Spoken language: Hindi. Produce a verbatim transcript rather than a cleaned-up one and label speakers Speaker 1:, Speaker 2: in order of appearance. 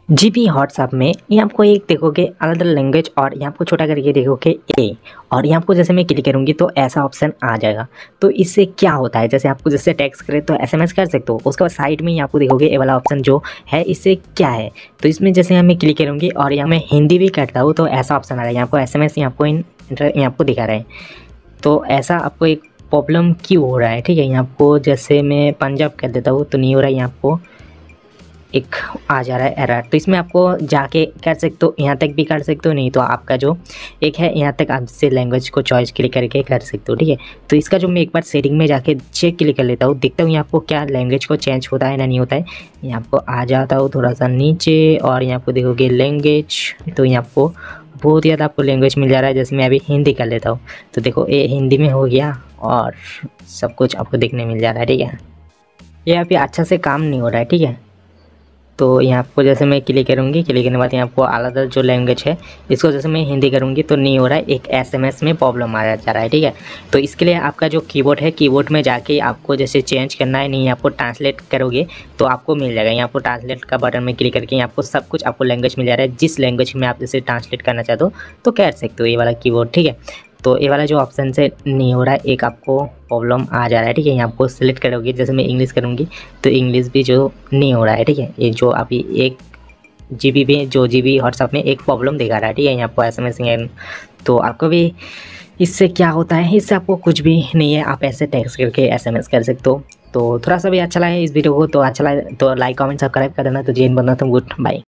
Speaker 1: जी बी व्हाट्सएप में ये आपको एक देखोगे अलग अलग लैंग्वेज और यहाँ आपको छोटा करके देखोगे ए और यहाँ आपको जैसे मैं क्लिक करूँगी तो ऐसा ऑप्शन आ जाएगा। तो इससे क्या होता है, जैसे आपको जैसे टेक्स्ट करे तो एसएमएस कर सकते हो, उसके बाद साइड में ही आपको देखोगे ए वाला ऑप्शन जो है, इससे क्या है तो इसमें जैसे यहाँ मैं क्लिक करूँगी और यहाँ मैं हिंदी भी करता हूँ तो ऐसा ऑप्शन आ रहा है। यहाँ आपको एस एम एस यहाँ आपको यहाँ आपको दिखा रहा है। तो ऐसा आपको एक प्रॉब्लम क्यों हो रहा है, ठीक है। यहाँ आपको जैसे मैं पंजाब कर देता हूँ तो नहीं हो रहा है, यहाँ आपको एक आ जा रहा है एरर। तो इसमें आपको जाके कर सकते हो, यहाँ तक भी कर सकते हो, नहीं तो आपका जो एक है यहाँ तक आप से लैंग्वेज को चॉइस क्लिक करके कर सकते हो, ठीक है। तो इसका जो मैं एक बार सेटिंग में जाके चेक क्लिक कर लेता हूँ, देखता हूँ यहाँ आपको क्या लैंग्वेज को चेंज होता है ना नहीं होता है। यहाँ आपको आ जाता हूँ थोड़ा सा नीचे और यहाँ आपको देखोगे लैंग्वेज, तो यहाँ आपको बहुत ज़्यादा आपको लैंग्वेज मिल जा रहा है। जैसे मैं अभी हिंदी कर लेता हूँ तो देखो ये हिंदी में हो गया और सब कुछ आपको देखने मिल जा रहा है, ठीक है। ये यहाँ पे अच्छा से काम नहीं हो रहा है, ठीक है। तो यहाँ आपको जैसे मैं क्लिक करूँगी, क्लिक करने के बाद यहाँ आपको अलग अलग जो लैंग्वेज है इसको जैसे मैं हिंदी करूँगी तो नहीं हो रहा है, एक एसएमएस में प्रॉब्लम आ जा रहा है, ठीक है। तो इसके लिए आपका जो कीबोर्ड है, कीबोर्ड में जाके आपको जैसे चेंज करना है, नहीं आपको ट्रांसलेट करोगे तो आपको मिल जाएगा। यहाँ आपको ट्रांसलेट का बटन में क्लिक करके यहाँ आपको सब कुछ आपको लैंग्वेज मिल जा रहा है, जिस लैंग्वेज में आप जैसे ट्रांसलेट करना चाहते हो तो कर सकते हो ये वाला कीबोर्ड, ठीक है। तो ये वाला जो ऑप्शन से नहीं हो रहा है, एक आपको प्रॉब्लम आ जा रहा है, ठीक है। यहाँ आपको सिलेक्ट करोगे, जैसे मैं इंग्लिश करूँगी तो इंग्लिश भी जो नहीं हो रहा है, ठीक है। ये जो अभी एक जी बी में जो जी बी व्हाट्सएप में एक प्रॉब्लम दिखा रहा है, ठीक है। यहाँ आपको एस एम एस तो आपको भी इससे क्या होता है, इससे आपको कुछ भी नहीं है, आप ऐसे टेक्स्ट करके एस एम एस कर सकते हो। तो थोड़ा सा भी अच्छा लगा इस वीडियो को तो अच्छा लगा तो लाइक कमेंट सब्सक्राइब कर देना। तो जी बंदा तुम गुड बाय।